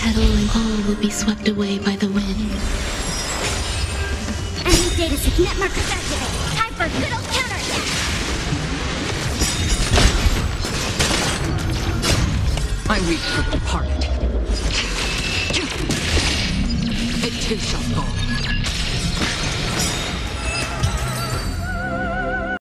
petal and all will be swept away by the wind. Enemy data net markers activated. Time for a good old counterattack. I weep for the departed. It too shall fall.